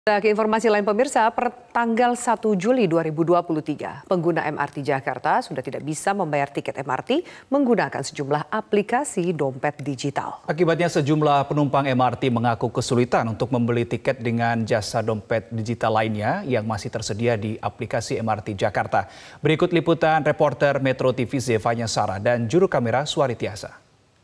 Ke informasi lain pemirsa, per tanggal 1 Juli 2023, pengguna MRT Jakarta sudah tidak bisa membayar tiket MRT menggunakan sejumlah aplikasi dompet digital. Akibatnya sejumlah penumpang MRT mengaku kesulitan untuk membeli tiket dengan jasa dompet digital lainnya yang masih tersedia di aplikasi MRT Jakarta. Berikut liputan reporter Metro TV Zevanya Sarah dan juru kamera Suari Tiasa.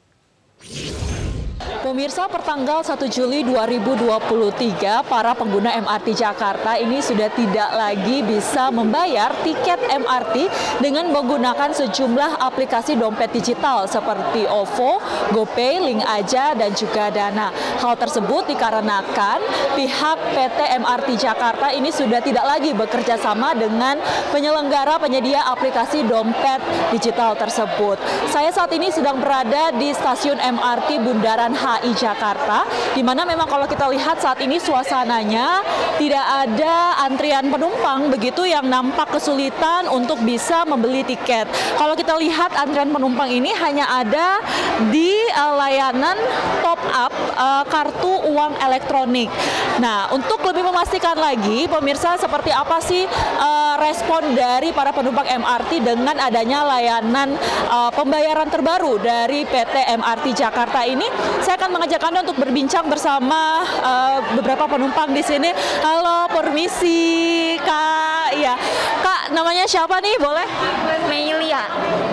Pemirsa, pertanggal 1 Juli 2023, para pengguna MRT Jakarta ini sudah tidak lagi bisa membayar tiket MRT dengan menggunakan sejumlah aplikasi dompet digital seperti OVO, GoPay, Link Aja, dan juga Dana. Hal tersebut dikarenakan pihak PT MRT Jakarta ini sudah tidak lagi bekerja sama dengan penyelenggara penyedia aplikasi dompet digital tersebut. Saya saat ini sedang berada di stasiun MRT Bundaran HI Jakarta, di mana memang kalau kita lihat saat ini suasananya tidak ada antrian penumpang begitu yang nampak kesulitan untuk bisa membeli tiket. Kalau kita lihat antrian penumpang ini hanya ada di layanan top up kartu uang elektronik. Nah, untuk lebih memastikan lagi, pemirsa, seperti apa sih respon dari para penumpang MRT dengan adanya layanan pembayaran terbaru dari PT MRT Jakarta ini, saya akan mengajak Anda untuk berbincang bersama beberapa penumpang di sini. Halo, permisi, Kak. Ya, Kak, namanya siapa nih? Boleh? Melia.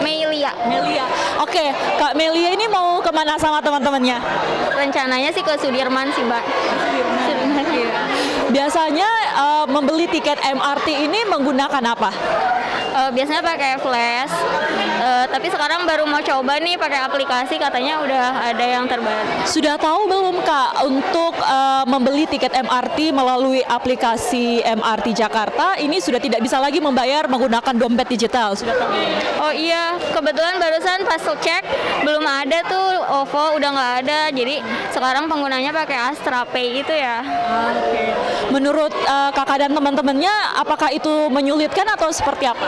Oke, Kak Melia ini mau kemana sama teman-temannya? Rencananya sih ke Sudirman sih, Mbak. Sudirman. Biasanya membeli tiket MRT ini menggunakan apa? Biasanya pakai flash, tapi sekarang baru mau coba nih pakai aplikasi, katanya udah ada yang terbaru. Sudah tahu belum, Kak, untuk membeli tiket MRT melalui aplikasi MRT Jakarta ini sudah tidak bisa lagi membayar menggunakan dompet digital? Sudah tahu? Oh iya, kebetulan barusan pas cek belum ada tuh OVO, udah nggak ada, jadi sekarang penggunanya pakai Astra Pay itu ya. Oke. Menurut kakak dan teman-temannya, apakah itu menyulitkan atau seperti apa?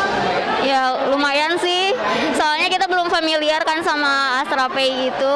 Ya lumayan sih, soalnya kita belum familiar kan sama Astra Pay itu.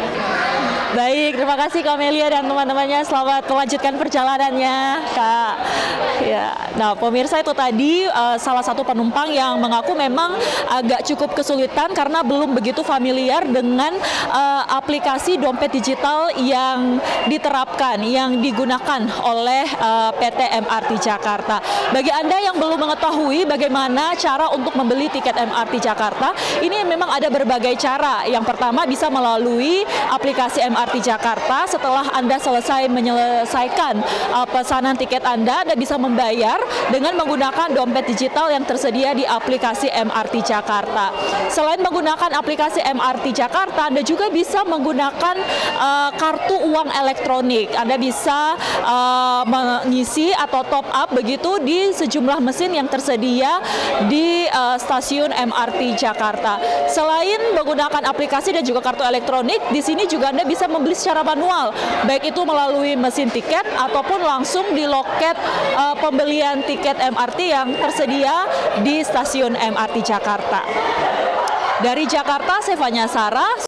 Baik, terima kasih Kak Melia dan teman-temannya. Selamat melanjutkan perjalanannya, Kak. Ya, nah pemirsa, itu tadi salah satu penumpang yang mengaku memang agak cukup kesulitan karena belum begitu familiar dengan aplikasi dompet digital yang diterapkan, yang digunakan oleh PT MRT Jakarta. Bagi Anda yang belum mengetahui bagaimana cara untuk membeli tiket MRT Jakarta, ini memang ada berbagai cara. Yang pertama bisa melalui aplikasi MRT Jakarta. Setelah Anda selesai menyelesaikan pesanan tiket Anda bisa membayar dengan menggunakan dompet digital yang tersedia di aplikasi MRT Jakarta. Selain menggunakan aplikasi MRT Jakarta, Anda juga bisa menggunakan kartu uang elektronik. Anda bisa mengisi atau top up begitu di sejumlah mesin yang tersedia di stasiun MRT Jakarta. Selain menggunakan aplikasi dan juga kartu elektronik, di sini juga Anda bisa membeli secara manual, baik itu melalui mesin tiket ataupun langsung di loket pembelian tiket MRT yang tersedia di stasiun MRT Jakarta. Dari Jakarta, Zevanya Sarah.